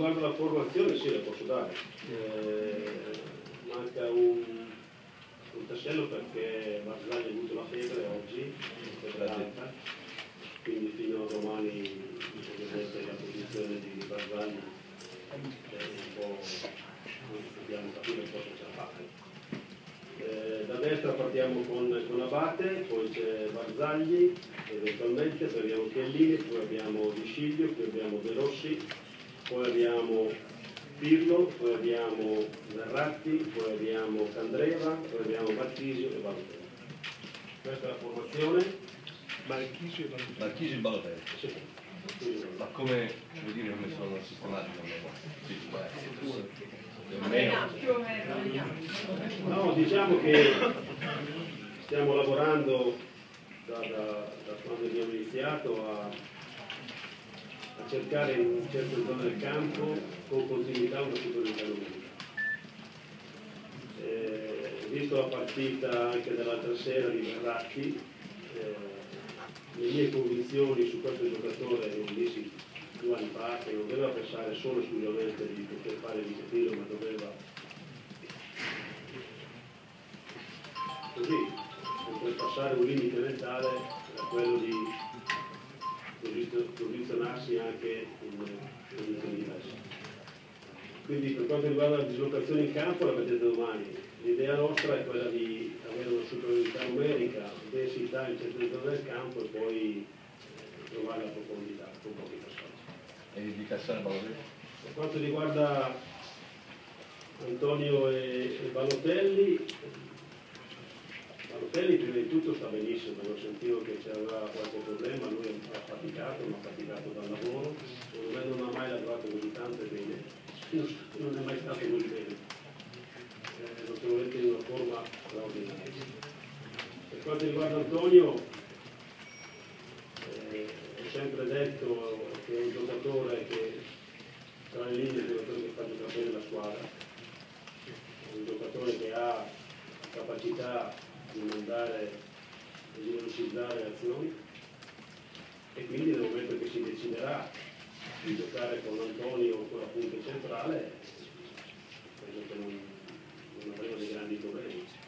riguarda la formazione, sì, la posso dare. Manca un tassello perché Barzagli ha avuto la febbre oggi, febbre alta, quindi fino a domani ovviamente la posizione di Barzagli è un po', dobbiamo capire un po' se ce la fa. Da destra partiamo con Abate, poi c'è Barzagli, eventualmente, poi abbiamo Chiellini, poi abbiamo Di Sciglio, poi abbiamo De Rossi, poi abbiamo Pirlo, poi abbiamo Verratti, poi abbiamo Candreva, poi abbiamo Marchisio e Balotelli. Questa è la formazione. Marchisio e Balotelli. Sì. Ma come, vuol dire, come sono sistemati? No, diciamo che stiamo lavorando da quando abbiamo iniziato a cercare in certe zone del campo con continuità una superiorità numerica. Visto la partita anche dell'altra sera di Verratti, le mie convinzioni su questo giocatore, lo dissi 2 anni fa, che non doveva pensare solo e esclusivamente di poter fare il tiro, ma doveva così oltrepassare un limite mentale a quello di posizionarsi anche in posizioni diverse. Quindi per quanto riguarda la dislocazione in campo, la vedete domani. L'idea nostra è quella di avere una superiorità numerica, densità in centro del campo e poi trovare la profondità con pochi passaggi. E di Cassano e Balotelli? Per quanto riguarda Antonio e Balotelli, Balotelli prima di tutto sta benissimo, non sentivo che c'era qualche problema, lui ha faticato, ma ha faticato dal lavoro, secondo me non ha mai lavorato così tanto e bene, non è mai stato così bene, naturalmente in una forma straordinaria. Per quanto riguarda Antonio, ho sempre detto che è un giocatore che tra le linee è un giocatore che fa giocare bene la squadra, è un giocatore che ha capacità di mandare e di velocizzare le azioni e quindi nel momento che si deciderà di giocare con Antonio con la punta centrale penso che non avremo dei grandi problemi.